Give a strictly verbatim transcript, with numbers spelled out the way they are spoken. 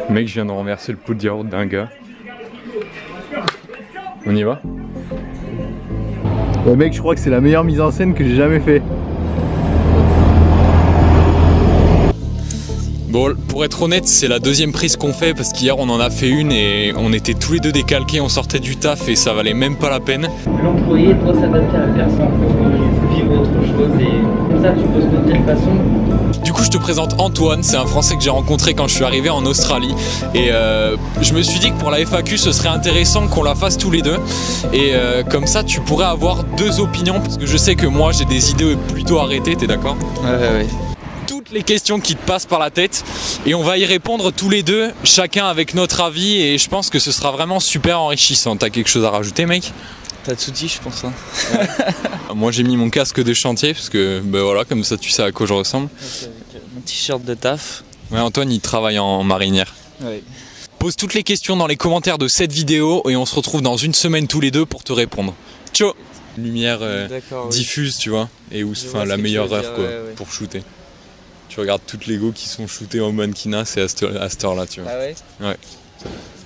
Mec, je viens de renverser le pot de yaourt d'un gars. On y va? Ouais mec, je crois que c'est la meilleure mise en scène que j'ai jamais fait. Bon, pour être honnête, c'est la deuxième prise qu'on fait parce qu'hier on en a fait une et on était tous les deux décalqués, on sortait du taf et ça valait même pas la peine. L'employé doit s'adapter à la personne pour vivre autre chose et comme ça tu poses de telle façon. Du coup, je te présente Antoine, c'est un Français que j'ai rencontré quand je suis arrivé en Australie et euh, je me suis dit que pour la F A Q ce serait intéressant qu'on la fasse tous les deux et euh, comme ça tu pourrais avoir deux opinions parce que je sais que moi j'ai des idées plutôt arrêtées, t'es d'accord? Ouais ouais ouais. Toutes les questions qui te passent par la tête et on va y répondre tous les deux, chacun avec notre avis et je pense que ce sera vraiment super enrichissant. T'as quelque chose à rajouter mec? T'as de soucis je pense hein. Ouais. Moi j'ai mis mon casque de chantier parce que ben voilà, comme ça tu sais à quoi je ressemble. Avec mon t-shirt de taf. Ouais, Antoine il travaille en marinière. Ouais. Pose toutes les questions dans les commentaires de cette vidéo et on se retrouve dans une semaine tous les deux pour te répondre. Ciao. Lumière euh, diffuse oui. Tu vois, et où enfin la meilleure heure quoi, ouais, ouais. Pour shooter. Tu regardes toutes les go qui sont shootées en mannequinat, c'est à cette heure là tu vois. Ah ouais? Ouais.